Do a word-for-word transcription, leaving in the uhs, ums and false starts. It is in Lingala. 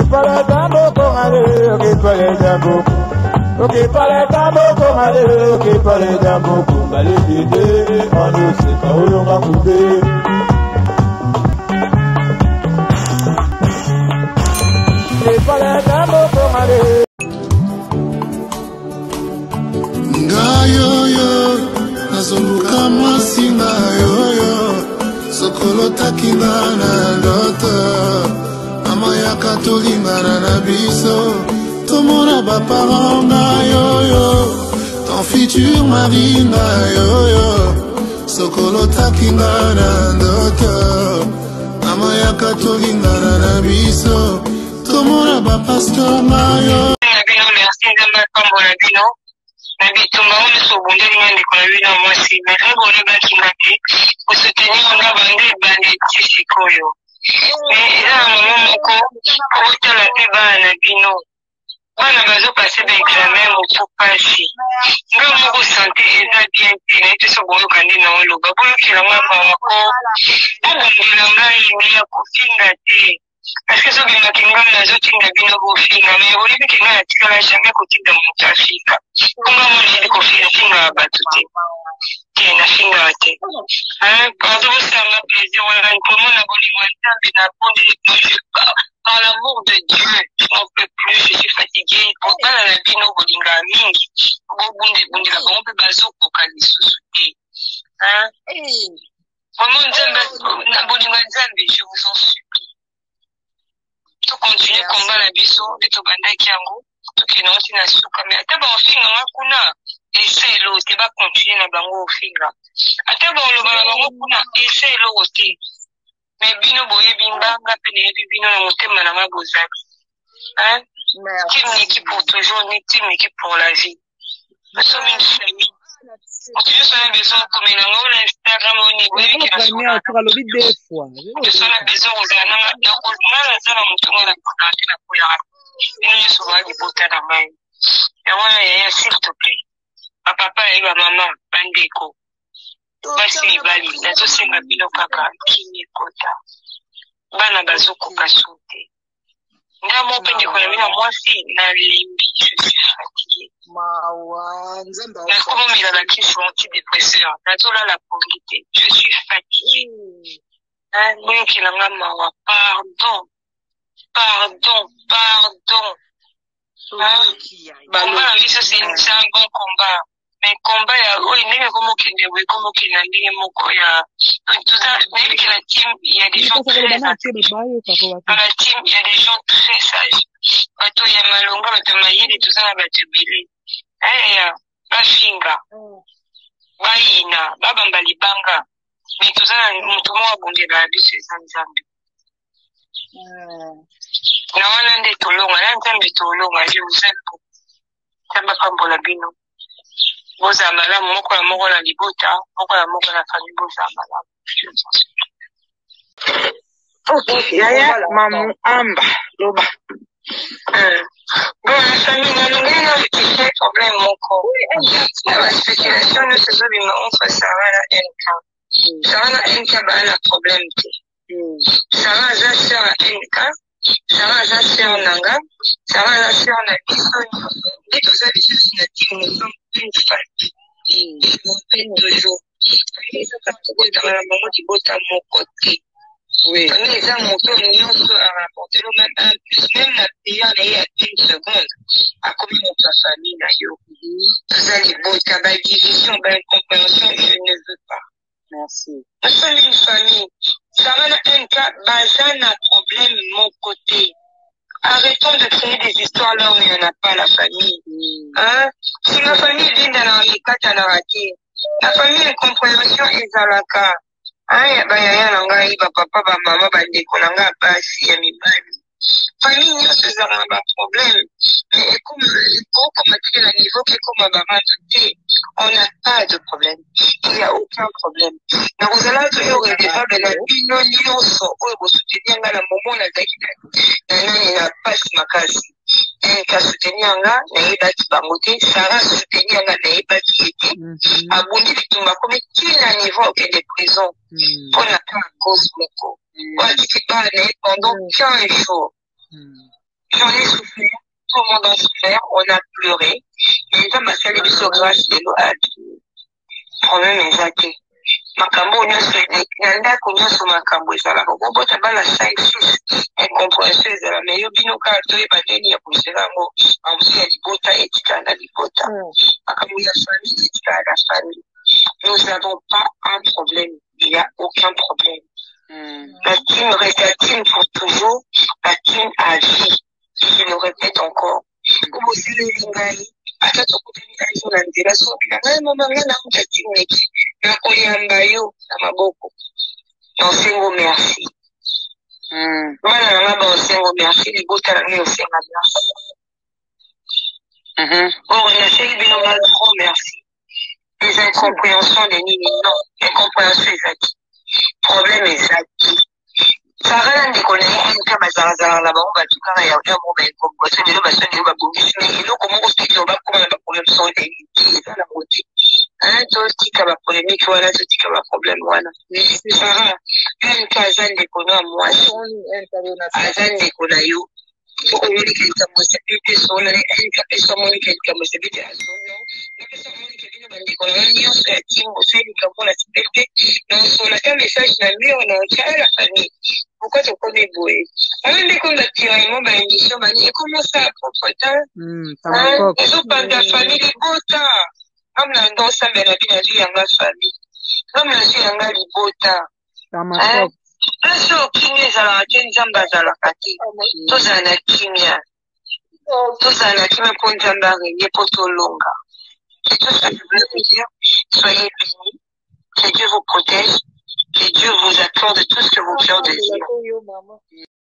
para tambo con ale, ok para tambo. Ok para tambo con ale, ok para tambo con ale bide, anu se kaolo makube. Ok para tambo con ale. Ngayo yo, nazunguka masinga yo yo, sokolo takinga na ndoto. Mama ya katolinga na biso, tomona baparanga yo yo, ton futur mari na yo yo, sokolo takinga na ndoto. Mama ya katolinga na biso, tomona bapastor na yo. Nabitumba ule sobundeli ngende kwa wina mwasi merego ole baki ngati usuteni nga bande bande tisikoyo eza mama moko otala pe bana bino bana bazo passer d'examen motu pasi nga moko santé eza bien te na ete soboyo kandi na oloba boyokela nga bamako obundela ngai ya kofinga te. Parce que ce qui m'a dit que les autres ont bien aussi, mais au lieu que nous n'ayons jamais côté de mon trafic, comment on dit qu'on fait un film à battre, qui est un film à battre. Hein, quand on s'est à plaisir, on a une commune à Bolivie, mais n'a pas de par l'amour de Dieu, je n'en peux plus, je suis fatigué. Pourquoi la vie nous Bolinga mingi, pour bonde bonde la bombe bazo pour qu'elle sous-souter. Hein, vraiment Nzambe, na Bolinga Nzambe, je vous en supplie. Tout continuer combat la biso de to bandaki yango tout que non tina suka mais ata ba ofinga ngakuna essaye lo te ba continuer na bango ofinga ata ba lo ba bango kuna essaye lo te mais bino boye bimbanga pene bino na motema na mabozaki hein team NICKY pour toujours ni team NICKY pour la vie nous sommes une famille. On te juste un besoin comme il y a un Instagram au niveau qui est sur la fois. Je suis un besoin aux années. Donc, on a ça dans mon tour de la côte la couleur. Et nous sommes des potes à la main. Et voilà, s'il te plaît. Ma papa et ma maman, bandeko. Basi bali, nazo senga bino papa, kini kota. Bana bazoko kasute. Nga mo pende kwa mina mwasi na limbi, je suis fatiguée. Na comment il a la crise sur antidépresseur. Nazola la pauvreté. Je suis fatiguée. Hein, moi qui l'a maman, pardon. Pardon, pardon. Hein? Combat la vie, ça c'est un bon combat. Mais combat, il y a comme qu'il y a comme qu'il y a il y a tout ça, même que la team, il y a des gens très sages. Dans la team, il y a des gens très sages. Bato ya malonga, bato mayele, tout ça, bato bilé. Aya, bafinga, baina, babamba libanga. Mais tout ça, mutu mo abonde la biso eza Nzambe. Na wana nde tolonga, na Nzambe tolonga, je vous aime beaucoup. Nzambe apambola bino. Boza malamu, moko ya moko na libota, moko ya moko na famille boza malamu. Ok, yaya, mamu amba, loba. Bon, la famille, nous avons un problème encore. La spéculation de ce problème entre Sarah et N K. Sarah et N K a un problème. Sarah a un sœur à N K. Sarah a un sœur Nanga. Sarah a un sœur Nabiso. Et tout ça, les choses nous sommes une famille. Ils sont peine de jour. Ils sont capables de la maman du beau à mon côté. Oui. Mais ça, mon père, nous sommes à rapporter le même un plus, même la payant à une seconde. À combien de ta famille, d'ailleurs. Vous allez beau, ta belle division, belle compréhension, je ne veux pas. Merci. Nous sommes une famille. Ça va un cas, bazan un problème, mon côté. Arrêtons de créer des histoires là où il n'y en a pas, la famille. Hein? Si la famille vient dans la la famille, une compréhension est à la carte. Aya ba yaya nanga iba papa ba mama ba ndeko nanga basi ya mibali. Famille nyonso ezalaka ba problème. Mais comme comme à la niveau que comme ba matuté, on n'a pas de problème. Il n'y a aucun problème. Na kozala to yo redevable na bino nyonso oyo bo soutenir nga na moment na zaki na nani na passe makasi. Un cas soutenir nga na yebaki bango te, Sarah soutenir nga na yebaki ete. Abondi bitumba comme kila niveau que de prison. On a pas cause moko. On a dit que pendant quinze jours. J'en ai souffert. Tout le monde a souffert. On a pleuré. Et ça m'a fait les bisous grâce de l'eau. Problème exact. Makambo nyonso na ndako nyonso makambo ezalaka kobota bana cinq six incompréhension ezala mais yo bino kaka toyeba ndeni ya kozela yango mamusu ya libota etikala na libota makambo ya famille etikala na famille. Nous n'avons pas un problème, il n'y a aucun problème. Mm. La team reste la team pour toujours, la team à vie. Je le répète encore. Comme aussi les lingai, à ta tokutani ayo na ndela so bila ngai mama ngana mta team neki na koyamba yo na maboko. Nsengo merci. Mm. Bana na ba nsengo merci libota na ngai nsenga merci. Mhm. Bon, on a fait bino mal grand merci. Les incompréhensions des nini, non, incompréhension exacte. Problème exact. Ça va dans les un cas bazar là-bas, on va tout cas il y a un moment comme quoi c'est le bassin de Babouis, mais il nous comment on se dit on va comment le problème sont des ça la beauté. Hein, tout ce qui a un polémique voilà, tout ce qui a un problème voilà. Ça va. Un cas j'en déconne moi, un cas déconne yo. Pour lui quelqu'un me s'est plus sur le un cas personne me quelqu'un me s'est plus non. La personne me quelqu'un me dit qu'on a mis sur la team au sein du camp la sécurité. Donc sur la cam message na lui on a tiré la famille. Pourquoi tu connais Boé? Même dès qu'on a tiré moi ben émission ben comment ça propre temps? Hein? Ils ont pas de famille les bota. Comme la dans ça ben la vie la vie en la famille. Comme la vie en la libota. Hein? Un jour kimia zala ken zamba zala kati. Tous en kimia. Tous en kimia pour nzamba régner pour tout longa. C'est tout ce que je voulais vous dire. Soyez bénis. Que Dieu vous protège. Que Dieu vous accorde tout ce que vos cœurs désirent.